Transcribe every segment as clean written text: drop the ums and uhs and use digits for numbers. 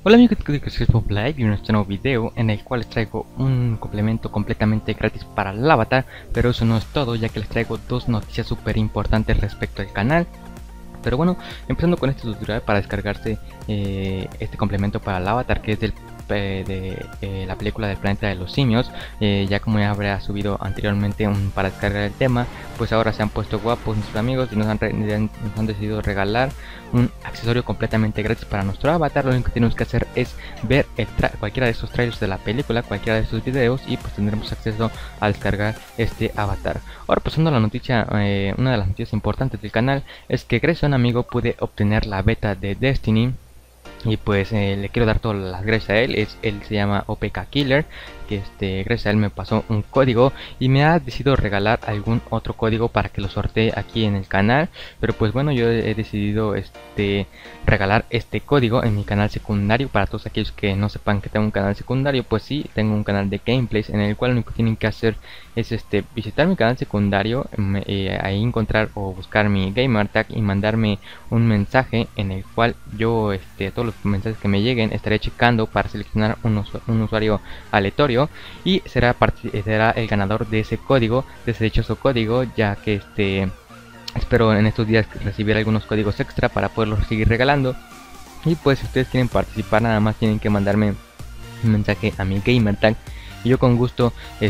Hola amigos de Facebook Live y en este nuevo video en el cual les traigo un complemento completamente gratis para el avatar, pero eso no es todo, ya que les traigo dos noticias súper importantes respecto al canal. Pero bueno, empezando con este tutorial para descargarse este complemento para el avatar, que es de la película del planeta de los simios. Ya como ya habrá subido anteriormente para descargar el tema, pues ahora se han puesto guapos nuestros amigos y nos han decidido regalar un accesorio completamente gratis para nuestro avatar. Lo único que tenemos que hacer es ver cualquiera de estos trailers de la película, cualquiera de estos videos, y pues tendremos acceso a descargar este avatar. Ahora pasando a la noticia, una de las noticias importantes del canal es que gracias a un amigo pude obtener la beta de Destiny. Y pues le quiero dar todas las gracias a él. Él se llama OPK Killer, que gracias a él me pasó un código y me ha decidido regalar algún otro código para que lo sortee aquí en el canal. Pero pues bueno, yo he decidido regalar este código en mi canal secundario. Para todos aquellos que no sepan que tengo un canal secundario, pues sí, tengo un canal de gameplays en el cual lo único que tienen que hacer es visitar mi canal secundario, ahí encontrar o buscar mi gamertag y mandarme un mensaje en el cual yo todos los mensajes que me lleguen estaré checando para seleccionar un usuario aleatorio, y será el ganador de ese código, de ese dichoso código, ya que espero en estos días recibir algunos códigos extra para poderlos seguir regalando. Y pues si ustedes quieren participar, nada más tienen que mandarme un mensaje a mi gamertag y yo con gusto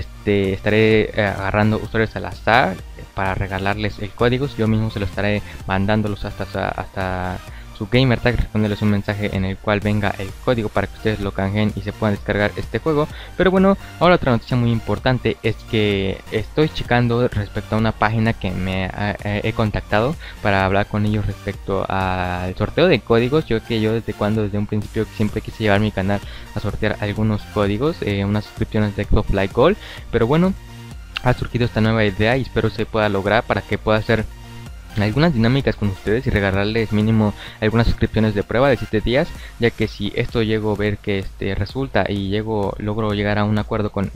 estaré agarrando usuarios al azar para regalarles el código. Yo mismo se lo estaré mandándolos hasta su gamertag, responderles un mensaje en el cual venga el código para que ustedes lo canjeen y se puedan descargar este juego. Pero bueno, ahora otra noticia muy importante es que estoy checando respecto a una página que me he contactado para hablar con ellos respecto al sorteo de códigos. Yo desde un principio siempre quise llevar mi canal a sortear algunos códigos, unas suscripciones de Xbox Live Gold. Pero bueno, ha surgido esta nueva idea y espero se pueda lograr para que pueda hacer algunas dinámicas con ustedes y regalarles mínimo algunas suscripciones de prueba de 7 días, ya que si esto llego a ver que resulta y logro llegar a un acuerdo con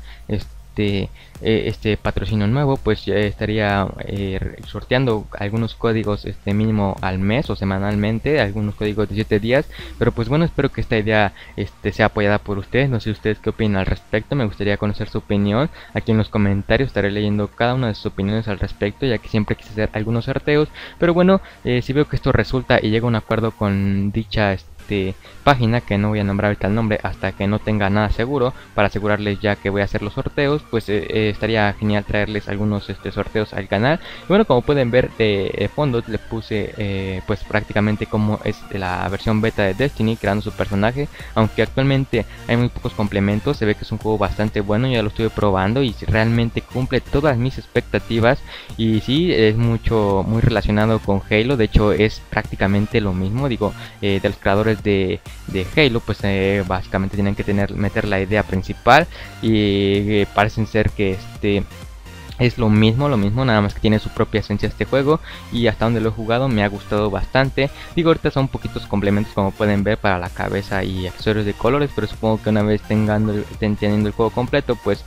este patrocinio nuevo, pues ya estaría sorteando algunos códigos mínimo al mes o semanalmente, algunos códigos de 7 días. Pero pues bueno, espero que esta idea sea apoyada por ustedes. No sé ustedes qué opinan al respecto, me gustaría conocer su opinión aquí en los comentarios. Estaré leyendo cada una de sus opiniones al respecto, ya que siempre quise hacer algunos sorteos. Pero bueno, si veo que esto resulta y llega a un acuerdo con dicha página, que no voy a nombrar ahorita el nombre hasta que no tenga nada seguro, para asegurarles ya que voy a hacer los sorteos, pues estaría genial traerles algunos sorteos al canal. Y bueno, como pueden ver de fondo le puse pues prácticamente como es la versión beta de Destiny, creando su personaje, aunque actualmente hay muy pocos complementos. Se ve que es un juego bastante bueno, ya lo estuve probando y realmente cumple todas mis expectativas. Y sí, es muy relacionado con Halo, de hecho es prácticamente lo mismo. Digo, de los creadores de Halo, pues básicamente tienen que meter la idea principal, y parecen ser que es lo mismo, nada más que tiene su propia esencia este juego, y hasta donde lo he jugado me ha gustado bastante. Digo, ahorita son poquitos complementos como pueden ver para la cabeza y accesorios de colores, pero supongo que una vez estén teniendo el juego completo, pues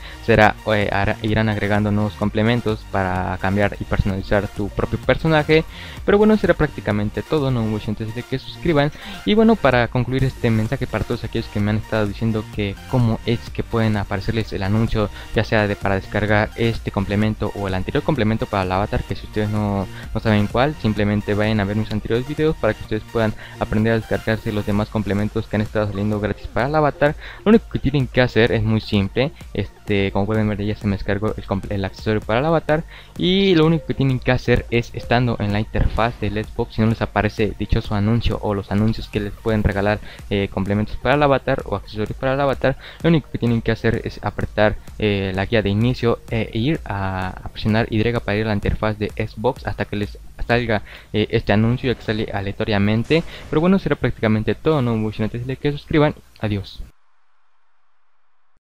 irán agregando nuevos complementos para cambiar y personalizar tu propio personaje. Pero bueno, será prácticamente todo, no mucho antes de que suscriban. Y bueno, para concluir este mensaje para todos aquellos que me han estado diciendo que cómo es que pueden aparecerles el anuncio, ya sea para descargar este complemento o el anterior complemento para el avatar, que si ustedes no saben cuál, simplemente vayan a ver mis anteriores videos para que ustedes puedan aprender a descargarse los demás complementos que han estado saliendo gratis para el avatar. Lo único que tienen que hacer es muy simple. Como pueden ver, ya se me descargó el accesorio para el avatar, y lo único que tienen que hacer es, estando en la interfaz del Xbox, si no les aparece dichoso anuncio o los anuncios que les pueden regalar complementos para el avatar o accesorios para el avatar, lo único que tienen que hacer es apretar la guía de inicio e ir a presionar Y para ir a la interfaz de Xbox hasta que les salga este anuncio, ya que sale aleatoriamente. Pero bueno, será prácticamente todo, no mucho antes de que suscriban. Adiós.